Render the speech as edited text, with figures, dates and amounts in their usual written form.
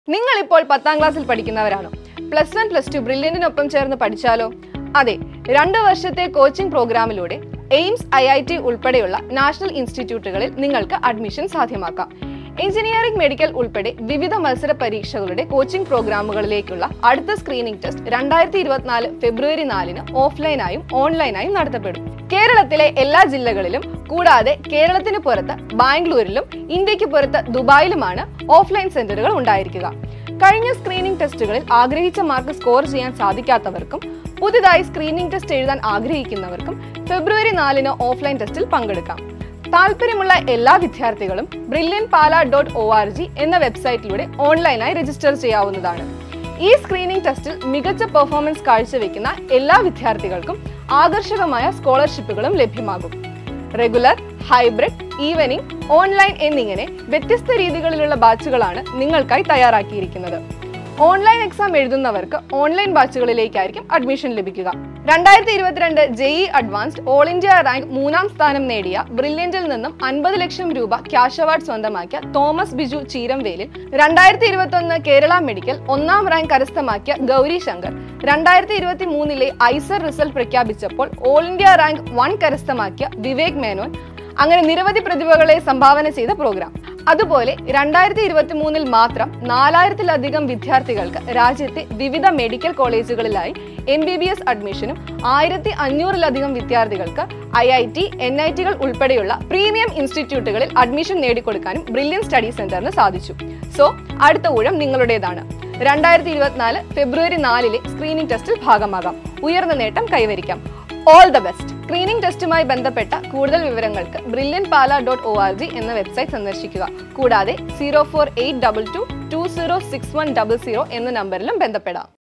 നിങ്ങൾ ഇപ്പോൾ 10ാം ക്ലാസ്സിൽ പഠിക്കുന്നവരാണോ? പ്ലസ് 1 പ്ലസ് 2 ബ്രില്യന്റിനൊപ്പം ചേർന്ന് പഠിച്ചാലോ? അതെ, 2 വർഷത്തെ കോച്ചിംഗ് പ്രോഗ്രാമിലൂടെ എയിംസ് IIT ഉൾപ്പെടെയുള്ള നാഷണൽ ഇൻസ്റ്റിറ്റ്യൂട്ടുകളിൽ നിങ്ങൾക്ക് അഡ്മിഷൻ സാധ്യമാക്കാം. എഞ്ചിനീയറിംഗ്, മെഡിക്കൽ ഉൾപ്പെടെ വിവിധ മത്സര പരീക്ഷകളുടെ കോച്ചിംഗ് പ്രോഗ്രാമുകളിലേക്കുള്ള അടുത്ത സ്ക്രീനിംഗ് ടെസ്റ്റ് 2024 ഫെബ്രുവരി 4-ന് ഓഫ്ലൈനായും ഓൺലൈനായും നടത്തപ്പെടും. കേരളത്തിലെ എല്ലാ ജില്ലകളിലും കൂടാതെ കേരളത്തിന് പുറത്ത് ബാംഗ്ലൂരിലും ഇന്ത്യക്ക് പുറത്ത് ദുബായിലുമാണ് ഓഫ്ലൈൻ സെന്ററുകൾ ഉണ്ടായിരിക്കുക. കഴിഞ്ഞ സ്ക്രീനിംഗ് ടെസ്റ്റുകളിൽ ആഗ്രഹിച്ച മാർക്ക് സ്കോർ ചെയ്യാൻ സാധിക്കാത്തവർക്കും പുതുതായി സ്ക്രീനിംഗ് ടെസ്റ്റ് എഴുതാൻ ആഗ്രഹിക്കുന്നവർക്കും ഫെബ്രുവരി 4-ന് ഓഫ്ലൈൻ ടെസ്റ്റിൽ പങ്കെടുക്കാം. താല്പര്യമുള്ള എല്ലാ വിദ്യാർത്ഥികളും brilliantpala.org എന്ന വെബ്സൈറ്റിലൂടെ ഓൺലൈനായി രജിസ്റ്റർ ചെയ്യാവുന്നതാണ്. ഈ സ്ക്രീനിംഗ് ടെസ്റ്റിൽ മികച്ച പെർഫോമൻസ് കാഴ്ചവെക്കുന്ന എല്ലാ വിദ്യാർത്ഥികൾക്കും ആകർഷകമായ സ്കോളർഷിപ്പുകളും ലഭ്യമാകും. റെഗുലർ, ഹൈബ്രിഡ്, ഈവനിംഗ്, ഓൺലൈൻ എന്നിങ്ങനെ വ്യത്യസ്ത രീതികളിലുള്ള ബാച്ചുകളാണ് നിങ്ങൾക്കായി തയ്യാറാക്കിയിരിക്കുന്നത്. ഓൺലൈൻ എക്സാം എഴുതുന്നവർക്ക് ഓൺലൈൻ ബാച്ചുകളിലേക്കായിരിക്കും അഡ്മിഷൻ ലഭിക്കുക. 2022 JEE advanced all India rank 3ാം സ്ഥാനം നേടിയ ബ്രില്യന്റിൽ നിന്നും 50 ലക്ഷം രൂപ ക്യാഷ് അവാർഡ് സ്വന്തമാക്കിയ തോമസ് ബിജു ചീരംവേലിൽ, 2021 കേരള മെഡിക്കൽ 1ാം റാങ്ക് കരസ്ഥമാക്കിയ ഗൗരി ശങ്കർ, 2023 IISER റിസൾട്ട് പ്രഖ്യാപിച്ചപ്പോൾ ഓൾ ഇന്ത്യ റാങ്ക് 1 കരസ്ഥമാക്കിയ വിവേക് മേനോൻ, അങ്ങനെ നിരവധി പ്രതിഭകളെ സംഭാവന ചെയ്ത പ്രോഗ്രാം. അതുപോലെ 2023 മാത്രം 4000-ലധികം വിദ്യാർത്ഥികൾക്ക് രാജ്യത്തെ വിവിധ മെഡിക്കൽ കോളേജുകളിലായി MBBS അഡ്മിഷനും 1500-ലധികം വിദ്യാർത്ഥികൾക്ക് IIT, NIT-കൾ ഉൾപ്പെടെയുള്ള പ്രീമിയം ഇൻസ്റ്റിറ്റ്യൂട്ടുകളിൽ അഡ്മിഷൻ നേടിക്കൊടുക്കാനും ബ്രില്യന്റ് സ്റ്റഡി സെന്ററിന് സാധിച്ചു. സോ അടുത്ത ഊഴം നിങ്ങളുടേതാണ്. 2024 ഫെബ്രുവരി 4-ലെ സ്ക്രീനിംഗ് ടെസ്റ്റിൽ ഭാഗമാകാം. ഉയർന്ന നേട്ടം കൈവരിക്കാം. All the best. സ്ക്രീനിംഗ് ടെസ്റ്റുമായി ബന്ധപ്പെട്ട കൂടുതൽ വിവരങ്ങൾക്ക് brilliantpala.org എന്ന വെബ്സൈറ്റ് സന്ദർശിക്കുക. കൂടാതെ 04822 206100 എന്ന നമ്പറിലും ബന്ധപ്പെടാം.